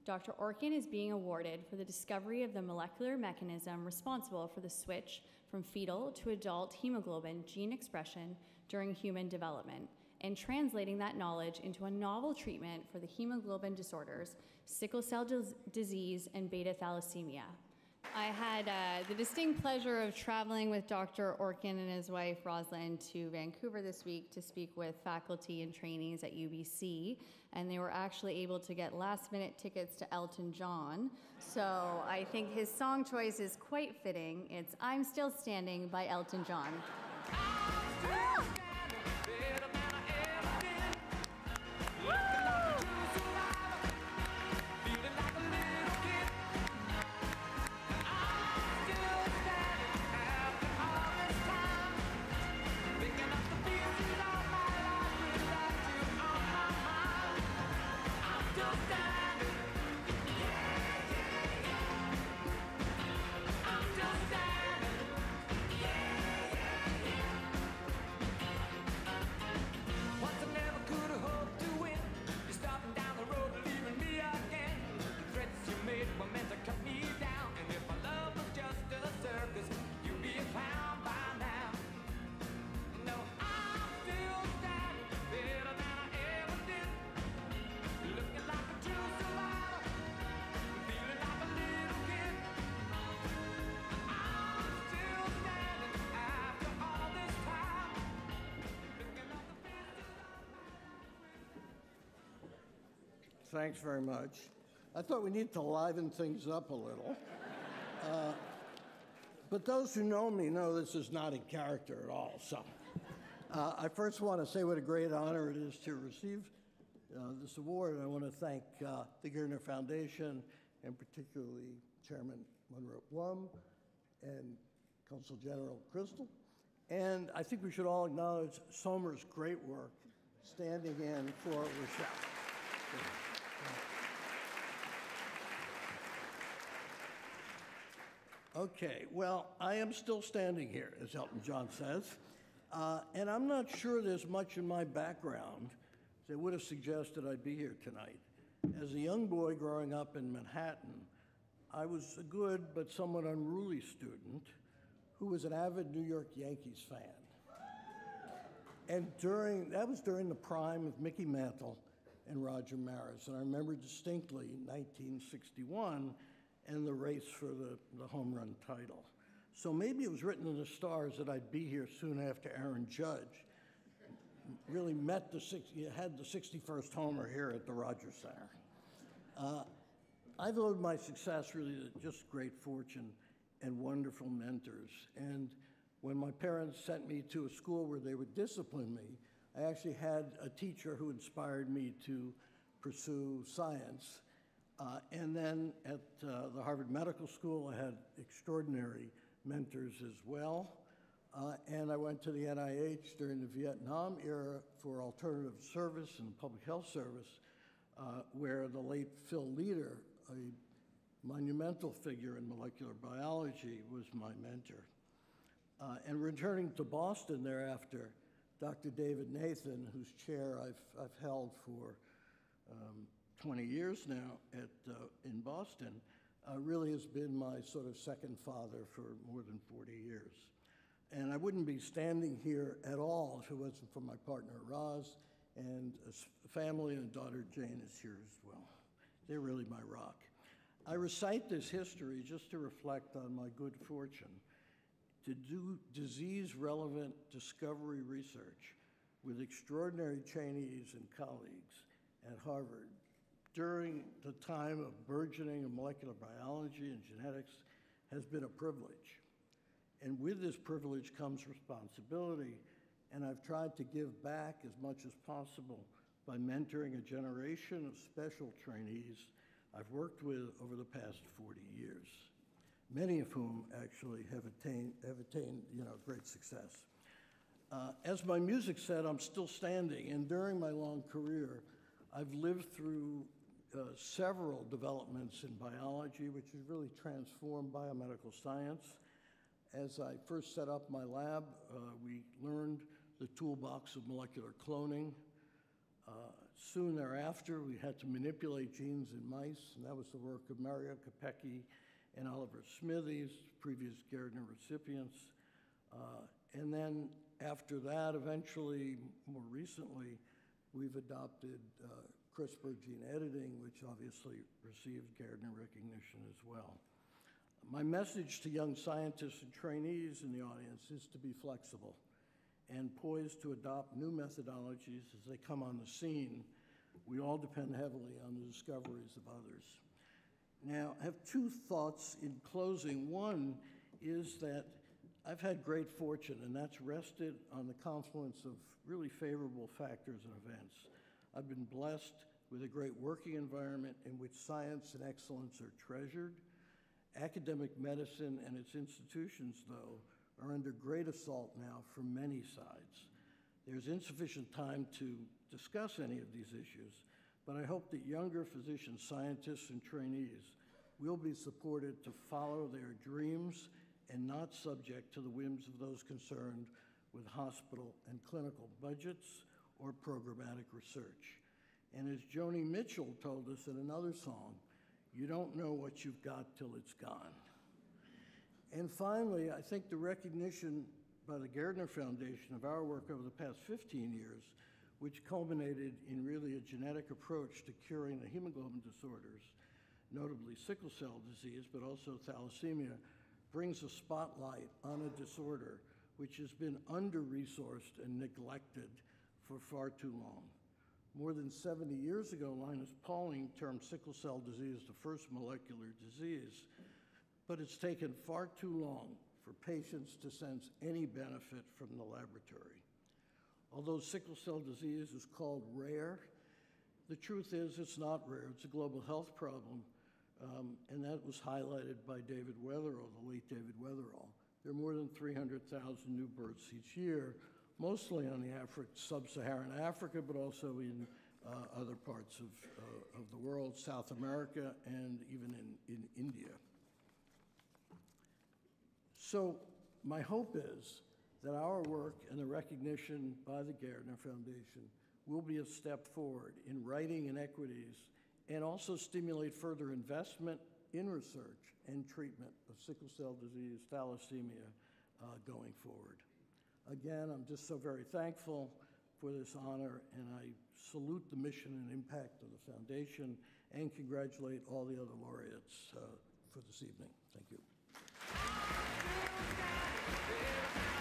Dr. Orkin is being awarded for the discovery of the molecular mechanism responsible for the switch from fetal to adult hemoglobin gene expression during human development, and translating that knowledge into a novel treatment for the hemoglobin disorders, sickle cell disease, and beta thalassemia. I had the distinct pleasure of traveling with Dr. Orkin and his wife, Rosalind, to Vancouver this week to speak with faculty and trainees at UBC, and they were actually able to get last-minute tickets to Elton John. So I think his song choice is quite fitting. It's "I'm Still Standing" by Elton John. Were meant to cut me down, and if my love was just a circus, you'd be a clown by now. No, I'm still standing better than I ever did, looking like a true survivor, feeling like a little kid. I'm still standing after all this time, looking at the faces of my. Thanks very much. I thought we need to liven things up a little. But those who know me know this is not in character at all. So I first want to say what a great honor it is to receive this award. I want to thank the Gairdner Foundation, and particularly Chairman Monroe Blum and Consul General Crystal. And I think we should all acknowledge Somer's great work standing in for Rochelle. Okay, well, I am still standing here, as Elton John says, and I'm not sure there's much in my background that would have suggested I'd be here tonight. As a young boy growing up in Manhattan, I was a good but somewhat unruly student who was an avid New York Yankees fan. And that was during the prime of Mickey Mantle and Roger Maris, and I remember distinctly 1961 and the race for the home run title. So maybe it was written in the stars that I'd be here soon after Aaron Judge really had the 61st homer here at the Rogers Center. I've owed my success really to just great fortune and wonderful mentors. And when my parents sent me to a school where they would discipline me, I actually had a teacher who inspired me to pursue science. And then at the Harvard Medical School, I had extraordinary mentors as well. And I went to the NIH during the Vietnam era for alternative service and public health service, where the late Phil Leader, a monumental figure in molecular biology, was my mentor. And returning to Boston thereafter, Dr. David Nathan, whose chair I've held for 20 years now in Boston, really has been my sort of second father for more than 40 years. And I wouldn't be standing here at all if it wasn't for my partner, Roz, and a family, and daughter Jane is here as well. They're really my rock. I recite this history just to reflect on my good fortune to do disease-relevant discovery research with extraordinary trainees and colleagues at Harvard during the time of burgeoning of molecular biology and genetics has been a privilege. And with this privilege comes responsibility, and I've tried to give back as much as possible by mentoring a generation of special trainees I've worked with over the past 40 years, many of whom actually have attained great success. As my music said, I'm still standing, and during my long career, I've lived through several developments in biology, which has really transformed biomedical science. As I first set up my lab, we learned the toolbox of molecular cloning. Soon thereafter, we had to manipulate genes in mice, and that was the work of Mario Capecchi and Oliver Smithies, previous Gairdner recipients. And then after that, eventually, more recently, we've adopted CRISPR gene editing, which obviously received Gairdner recognition as well. My message to young scientists and trainees in the audience is to be flexible and poised to adopt new methodologies as they come on the scene. We all depend heavily on the discoveries of others. Now, I have two thoughts in closing. One is that I've had great fortune, and that's rested on the confluence of really favorable factors and events. I've been blessed with a great working environment in which science and excellence are treasured. Academic medicine and its institutions, though, are under great assault now from many sides. There's insufficient time to discuss any of these issues, but I hope that younger physicians, scientists, and trainees will be supported to follow their dreams and not subject to the whims of those concerned with hospital and clinical budgets or programmatic research. And as Joni Mitchell told us in another song, you don't know what you've got till it's gone. And finally, I think the recognition by the Gairdner Foundation of our work over the past 15 years, which culminated in really a genetic approach to curing the hemoglobin disorders, notably sickle cell disease, but also thalassemia, brings a spotlight on a disorder which has been under-resourced and neglected for far too long. More than 70 years ago, Linus Pauling termed sickle cell disease the first molecular disease, but it's taken far too long for patients to sense any benefit from the laboratory. Although sickle cell disease is called rare, the truth is it's not rare. It's a global health problem, and that was highlighted by David Weatherall, the late David Weatherall. There are more than 300,000 new births each year, mostly on the sub-Saharan Africa, but also in other parts of the world, South America, and even in India. So my hope is that our work and the recognition by the Gairdner Foundation will be a step forward in righting inequities and also stimulate further investment in research and treatment of sickle cell disease, thalassemia, going forward. Again, I'm just so very thankful for this honor, and I salute the mission and impact of the foundation and congratulate all the other laureates for this evening. Thank you.